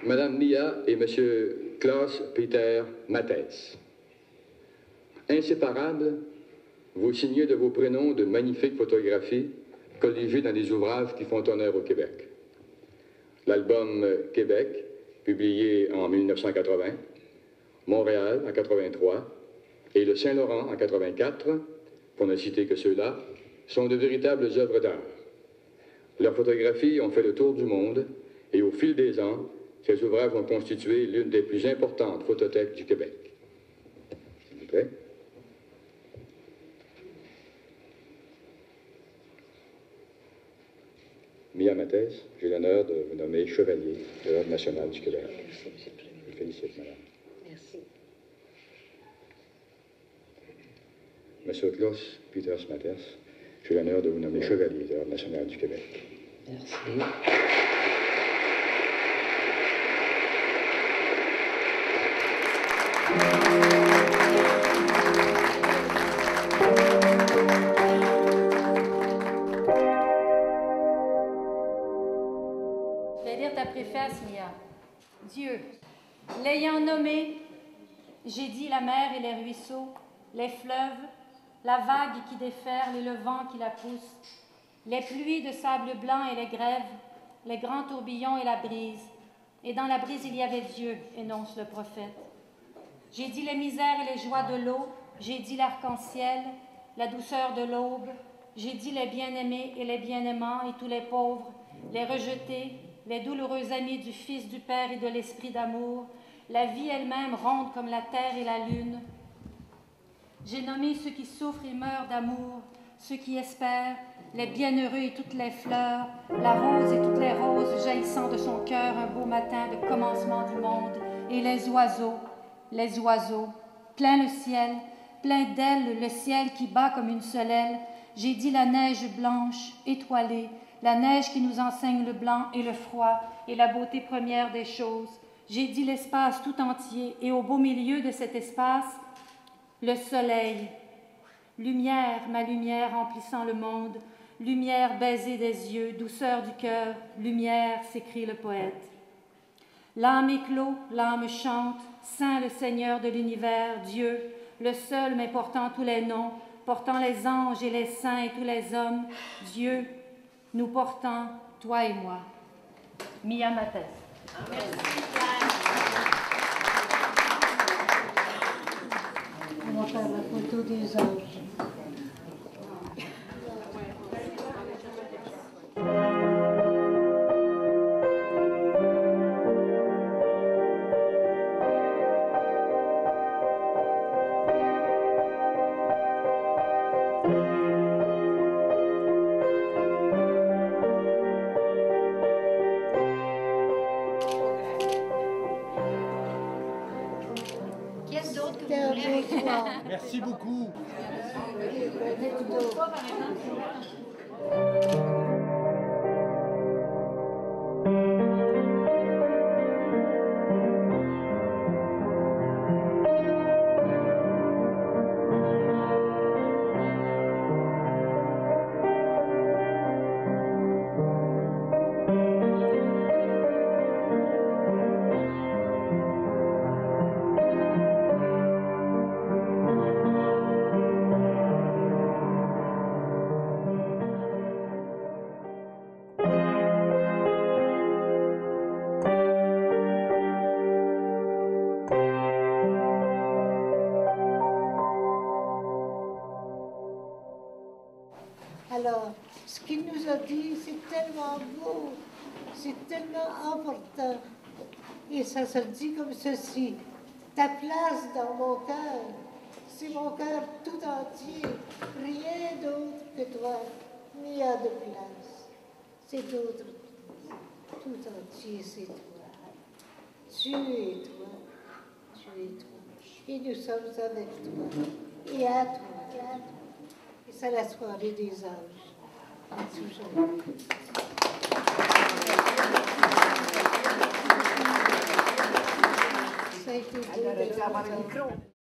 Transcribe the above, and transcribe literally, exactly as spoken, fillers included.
Madame Mia et Monsieur Klaus-Peter Matthes. Inséparables, vous signez de vos prénoms de magnifiques photographies colligées dans des ouvrages qui font honneur au Québec. L'album Québec, publié en mille neuf cent quatre-vingts, Montréal en quatre-vingt-trois et le Saint-Laurent en quatre-vingt-quatre, pour ne citer que ceux-là, sont de véritables œuvres d'art. Leurs photographies ont fait le tour du monde et au fil des ans, ces ouvrages ont constitué l'une des plus importantes photothèques du Québec. S'il vous plaît. Mia Matthes, j'ai l'honneur de vous nommer chevalier de l'Ordre national du Québec. Merci, M. le Premier. Je vous félicite, madame. Merci. Monsieur Klaus-Peter Matthes, j'ai l'honneur de vous nommer chevalier de l'Ordre national du Québec. Merci. Je vais lire ta préface, Mia. Dieu, l'ayant nommé, j'ai dit la mer et les ruisseaux, les fleuves, la vague qui déferle et le vent qui la pousse, les pluies de sable blanc et les grèves, les grands tourbillons et la brise. Et dans la brise, il y avait Dieu, énonce le prophète. J'ai dit les misères et les joies de l'eau, j'ai dit l'arc-en-ciel, la douceur de l'aube, j'ai dit les bien-aimés et les bien-aimants et tous les pauvres, les rejetés, les douloureux amis du Fils, du Père et de l'Esprit d'amour, la vie elle-même ronde comme la terre et la lune. J'ai nommé ceux qui souffrent et meurent d'amour, ceux qui espèrent, les bienheureux et toutes les fleurs, la rose et toutes les roses jaillissant de son cœur un beau matin de commencement du monde, et les oiseaux, les oiseaux, plein le ciel, plein d'ailes, le ciel qui bat comme une seule aile. J'ai dit la neige blanche, étoilée, la neige qui nous enseigne le blanc et le froid et la beauté première des choses. J'ai dit l'espace tout entier, et au beau milieu de cet espace, le soleil. Lumière, ma lumière remplissant le monde, lumière baisée des yeux, douceur du cœur, lumière, s'écrie le poète. L'âme éclot, l'âme chante, saint le Seigneur de l'univers, Dieu, le seul mais portant tous les noms, portant les anges et les saints et tous les hommes, Dieu, nous portant, toi et moi. Mia Matthes. On va faire la photo des anges. Merci beaucoup. Alors, ce qu'il nous a dit, c'est tellement beau, c'est tellement important. Et ça se dit comme ceci: ta place dans mon cœur, c'est mon cœur tout entier, rien d'autre que toi n'y a de place. C'est d'autre, tout entier, c'est toi. Tu es toi, tu es toi. Et nous sommes avec toi, et à toi, et à toi. Et c'est la soirée des anges. Toujours. Ça a été beau.